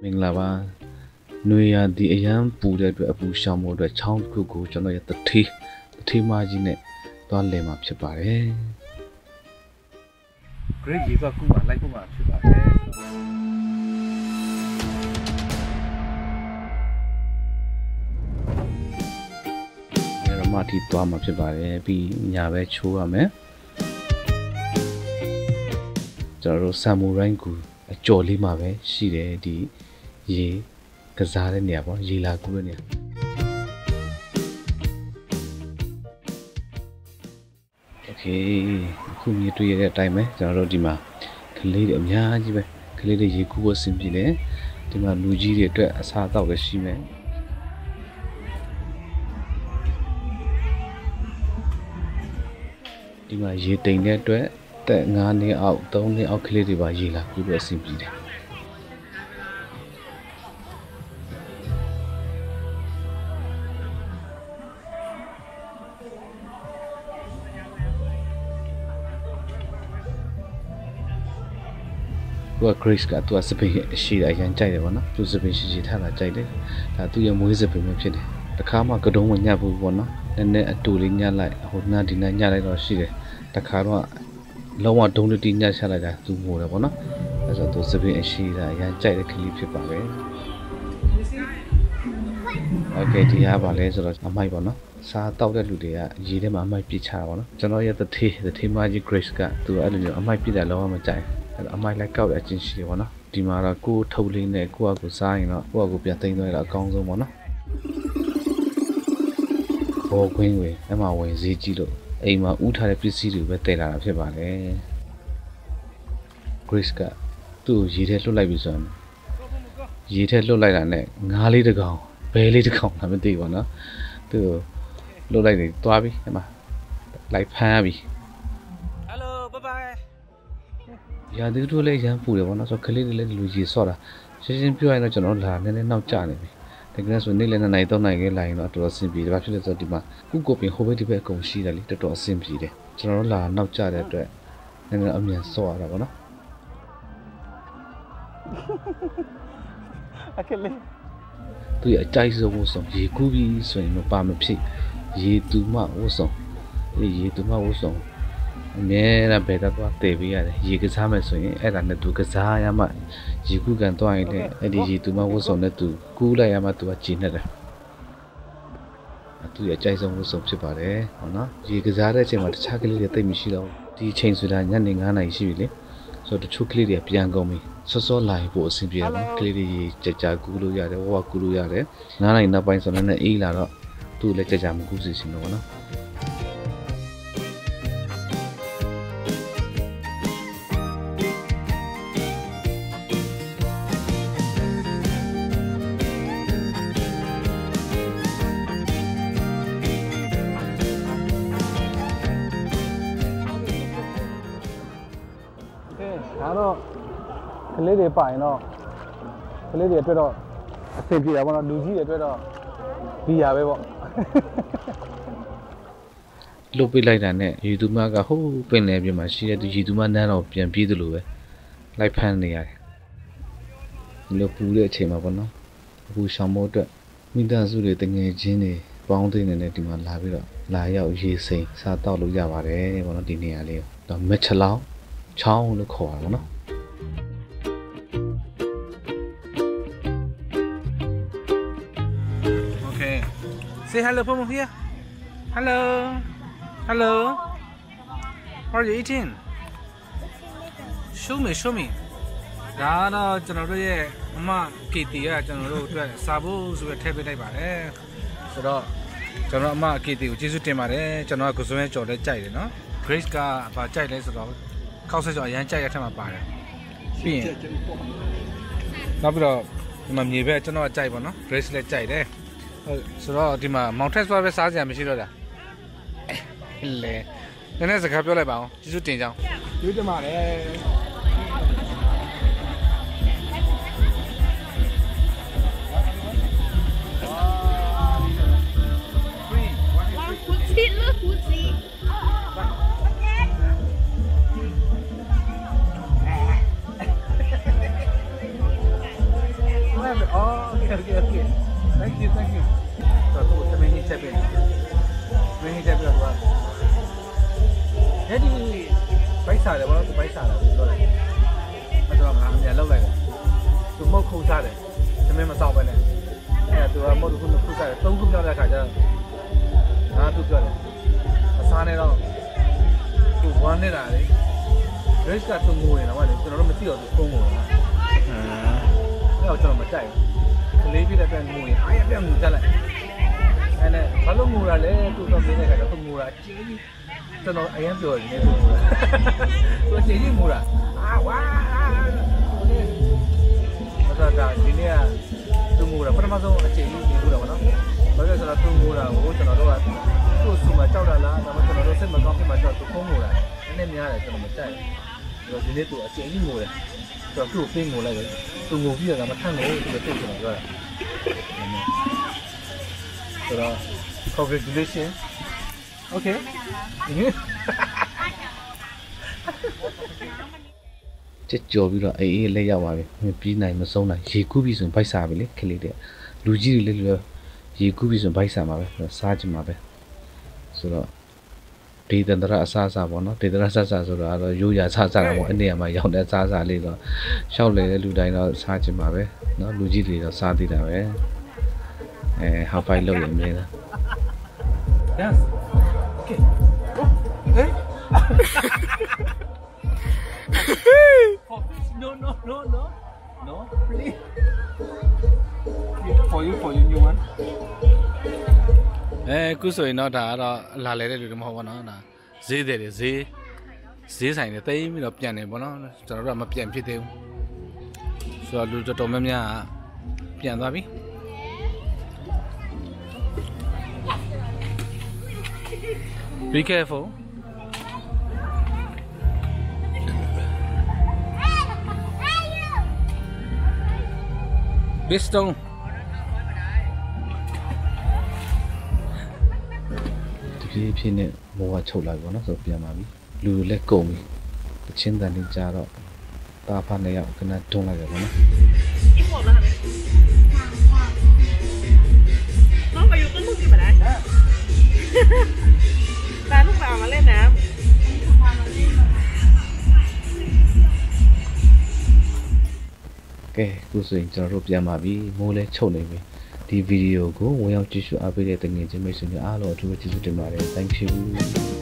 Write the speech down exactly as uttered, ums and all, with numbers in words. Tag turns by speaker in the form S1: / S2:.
S1: င်္ဂလာပါနွေရာသီအရန်ပူတဲ့အတွက်အပူရှောင်မှုအတွက်ချောင်းတစ်ခုကိုကျွန်တော်ရဲ့တထေးတထေးမကြီးနဲ့သွားလည်မှာဖြစ်ပါတယ် Great ရေဘက်ကူမှာလိုက်ဖို့မှာဖြစ်ပါတယ်ရမတီသွားမှာဖြစ်ပါတယ်ပြီးညာပဲချိုးရမယ်ကျွန်တော်တို့ဆမ်မူရိုင်းကူအကျော်လေးမှာပဲရှိတယ်ဒီရေကစားတဲ့နေရာပေါ့ရေလာကူတဲ့နေရာโอเคအခုမြင်တွေ့ရတဲ့အတိုင်းပဲကျွန်တော်တို့ဒီမှာကလေးတွေအများကြီးပဲကလေးတွေရေကူဖို့အဆင်ပြေတယ်ဒီမှာလူကြီးတွေအတွက်အစားအသောက်လည်းရှိမယ်ဒီမှာရေတိမ်တဲ့အတွက်တက်ငါးနှစ်အောက်သုံးနှစ်အောက်ကလေးတွေပါရေလာကူလို့အဆင်ပြေတယ်သူက Grace ကသူကစပင်းရှိတာအရင်ကြိုက်တယ်ဗောနော်သူစပင်းရှိရှိထားတာကြိုက်တယ်ဒါသူရဲ့မွေးစပင်းပဲဖြစ်တယ်တခါမှကတုံးမညက်ဘူးဗောနော်နည်းနည်းအတူလေးညက်လိုက်ဟိုနားဒီနားညက်လိုက်တော့ရှိတယ်တခါတော့လုံးဝဒုံးတတိညက်ချလိုက်တာသူမို့တယ်ဗောနော်အဲဆိုသူစပင်းအရှိတာအရင်ကြိုက်တဲ့ကလေးဖြစ်ပါပဲโอเคဒီရပါလဲဆိုတော့အမိုက်ဗောနော်စားတောက်တဲ့လူတွေကရေထဲမှာအမိုက်ပြစ်ချတာဗောနော်ကျွန်တော်ရဲ့တထေးတထေးမကြီး Grace ကသူအဲ့လိုမျိုးအမိုက်ပြစ်တာလုံးဝမကြိုက်အမိုက်လိုက်ကောက်တဲ့အချင်းရှိတယ်ဗောနော်ဒီမှာတော့ကိုယ်ထုတ်လေးနဲ့ကိုယ့်အကူစားရင်တော့ကိုယ့်အကူပြန်သိမ်းသွားရတာအကောင်းဆုံးဗောနော်ဘောခွင်းဝင်အဲ့မှာဝင်ဈေးကြည့်လို့အိမ်မှာဥထားတဲ့ပစ္စည်းတွေပဲတည်လာတာဖြစ်ပါတယ် Grace ကသူ့ကိုရေထဲလွတ်လိုက်ပြီဆိုရင်ရေထဲလွတ်လိုက်တာနဲ့ငါးလေးတစ်ကောင်ဘဲလေးတစ်ကောင်လာမသိဘူးဗောနော်သူ့ကိုလွတ်လိုက်နေသွားပြီအဲ့မှာလိုက်ဖမ်းပြီရာသီတို့လည်းရမ်းပူတယ်ဗောနော်ဆိုကလေးတွေလည်းလူကြီးဆော့တာရှင်းရှင်းပြောရရင်တော့ကျွန်တော်လာနည်းနည်းနောက်ကျနေပြီတကယ်ဆိုနေ့လည်းနှစ်နိုင်သုံးနိုင်ခဲ့လာရင်တော့တော်တော်အဆင်ပြေတယ်ဘာဖြစ်လဲဆိုတော့ဒီမှာကုကိုပင်ဟိုဘက်ဒီဘက်အကုန်ရှိတယ်လေတော်တော်အဆင်ပြေတယ်ကျွန်တော်တို့လာနောက်ကျတဲ့အတွက်နည်းနည်းအမြန်ဆော့ရတာဗောနော်အကလေးသူရဲ့အကြိုက်ဆုံးဝတ်ဆောင်ရေကူးပြီးဆိုရင်တော့ပါမဖြစ်ရေတူမဝတ်ဆောင်ဒီရေတူမဝတ်ဆောင်အမြဲတမ်းဘယ်တော့တည်ပေးရတယ်ရေကစားမယ်ဆိုရင်အဲ့ဒါနဲ့သူကစားရမှရေကူးကန်သွားရင်လည်းအဲ့ဒီရေသူမဝတ်ဆောင်နဲ့သူကူးလိုက်ရမှသူကကျဉ်နေတယ်သူရဲ့အကြိုက်ဆုံးဝတ်ဆောင်ဖြစ်ပါတယ်ဟောနော်ရေကစားတဲ့အချိန်မှာတခြားကလေးတွေတိတ်မရှိတော့ဒီအချိန်ဆိုတာညနေငါးနာရီရှိပြီလေဆိုတော့တချို့ကလေးတွေပြန်ကုန်ပြီစောစောလာဖို့အဆင်ပြေတယ်ကလေးတွေကြာကြာကူးလို့ရတယ်ဝဝကူးလို့ရတယ်ငါးနာရီနောက်ပိုင်းဆိုတော့လည်းအေးလာတော့သူ့လည်းကြာကြာမကူးစီရှင်တော့နော်ဒါတော့ကလေးတွေပိုင်တော့ကလေးတွေအတွက်တော့အဆင်ပြေတာပေါ့နော်လူကြီးတွေအတွက်တော့ဒီရပဲပေါ့လုတ်ပိတ်လိုက်တာနဲ့ရေသူမကဟိုးပင်လယ်ပြင်မှာရှိတဲ့သူရေသူမနန်းတော့ပြန်ပြေးသလိုပဲလိုက်ဖမ်းနေရတယ်လုတ်ပူတဲ့အချိန်မှာပေါ့နော်အခုရှောင်းမိုးအတွက်မိသားစုတွေတငယ်ချင်းတွေပေါင်းသိနေတယ်ဒီမှာလာပြီးတော့လာရောက်ရေစိမ်စားတောက်လို့ရပါတယ်ပေါ့နော်ဒီနေရာလေးတော့မက်ချလောင်းချောင်းလို့ခေါ်တာပေါ့နော် Okay say hello from here hello hello what are you eating show me show me ဒါတော့ကျွန်တော်တို့ရဲ့အမ Kitty ကကျွန်တော်တို့အတွက်စားဖို့ဆိုပြီးထည့်ပေးလိုက်ပါတယ်ဆိုတော့ကျွန်တော်အမ Kitty ကိုကျေးဇူးတင်ပါတယ်ကျွန်တော်ကကိုစွန်းရဲ့ကြော်လဲကြိုက်တယ်နော် Grace ကဘာကြိုက်လဲဆိုတော့ခောက်ဆက်ကြော်အရန်ကြိုက်ရတဲ့မှာပါတယ်ပြီးရင်နောက်ပြီးတော့ဒီမှာမြေဘက်ကျွန်တော်ကြိုက်ပါနော် Grace လည်းကြိုက်တယ်ဟုတ်ဆိုတော့ဒီမှာ Mountain Swap ပဲစားစရာမရှိတော့တာလေနည်းနည်းစကားပြောလိုက်ပါအောင်ကျေးဇူးတင်ကြောင်းကျေးဇူးတင်ပါတယ် okay okay thank you thank you တော့သူ့သမင်းကြီးချက်ပေးတယ်သမင်းကြီးချက်ပြီးတော့သူကအဲ့ဒီဘိုက်စားတယ်ဘာလို့သူဘိုက်စားတယ်ပြောတယ်အဲ့တော့ငါအမြန်လောက်လိုက်တယ်သူမုတ်ခုစားတယ်သမင်းမတော့ပဲနဲ့အဲ့သူကမုတ်ခုခုစားတယ်သုံးခုပြောတဲ့အခါကျတော့ငါသူပြောတယ်မစားနဲ့တော့သူဝမ်းနေတာလေ risk ကသူငိုနေတာကလေကျွန်တော်တို့မသိတော့သူဖုံးငိုတာအဲ့တော့ကျွန်တော်မကြိုက်ဘူးကလေးပြတဲ့ပြန်ငိုရင်အားရပြန်ငိုကြလိုက်အဲ့နဲ့ဘာလို့ငိုရလဲသူတော့ပြနေတဲ့ခါကျတော့သူငိုတာကြီးကျွန်တော်အရင်ပြောနေတယ်သူငိုတာသူအချင်းကြီးငိုတာအာဝါအဲ့ဒါဒီနေ့ကသူငိုတာပထမဆုံးအချင်းကြီးငိုတာပေါ့နော်ဘာလို့လဲဆိုတော့သူငိုတာကိုကျွန်တော်တို့ကသူ့ဆူမှာကြောက်တာလားဒါမှမဟုတ်ကျွန်တော်တို့စိတ်မကောင်းဖြစ်မှကြောက်သူဖုံးငိုတာနည်းနည်းများတယ်ကျွန်တော်မကြိုက်ဘူးဆိုတော့ဒီနေ့သူအချင်းကြီးငိုတယ်ဆိုတော့သူ့ကိုပေးငိုလိုက်တယ်သူငိုပြီးတော့မထမ်းငိုဘူးသူလည်းသိကျွန်တော်ပြောတာဆိုတော့ congratulations okay
S2: ကြက်ကြော်ပြီးတော့အေးအေးလက်ရောက်ပါပြီမပြီးနိုင်မဆုံးနိုင်ရေကူးပြီးဆိုရင်ဘိုက်စားပြီလေခလေးတဲ့လူကြီးတွေလည်းလည်းရေကူးပြီးဆိုရင်ဘိုက်စားမှာပဲစားကြမှာပဲဆိုတော့ဒေသန္တရအစားအစာပေါ့နော်ဒေသန္တရဆက်စားဆိုတော့တော့ရိုးရာစားစားတာပေါ့အနေမှာရောက်တဲ့စားစားလေးတော့ရှောက်လေတဲ့လူတိုင်းတော့စားကြမှာပဲနော်လူကြီးတွေတော့စားသေးတာပဲအဲဟောက်ဖိုက်လုပ်ရင်မင်းလား
S1: yes okay hey no no no no no please for you for you new one
S2: အဲခုဆိုရင်တော့ဒါကတော့လာလဲတဲ့လူတွေမဟုတ်ဘူးနော်ဒါဈေးတယ်ဈေးဈေးဆိုင်တွေတိတ်ပြီးတော့ပြန်နေပေါ့နော်ကျွန်တော်တို့ကမပြန်ဖြစ်သေးဘူးဆိုတော့လူတော်တော်များများပြန်သွားပြီ Be careful Big stoneဒီဖြစ်နေမောကချုပ်လာပြီပေါ့နော်ဆိုပြန်ပါပြီလူလည်းကုန်ပြီတချင်းတန်လေးကြာတော့တာဖားနေရောက်ခဏတွန်းလိုက်တယ်ပေါ့နော်ဒီပေါ်မှာလေน้องไปอยู่ต้นลูกกี่บาทนะตาลูกสาวมาเล่นน้ำကဲခုဆိုရင်ကျွန်တော်တို့ပြန်ပါပြီမိုးလဲချုပ်နေပြီဒီဗီဒီယိုကိုဝင်ရောက်ကြည့်ရှုအားပေးတဲ့တငယ်ချင်းမိတ်ဆွေများအားလုံးအထူးကျေးဇူးတင်ပါတယ် thank you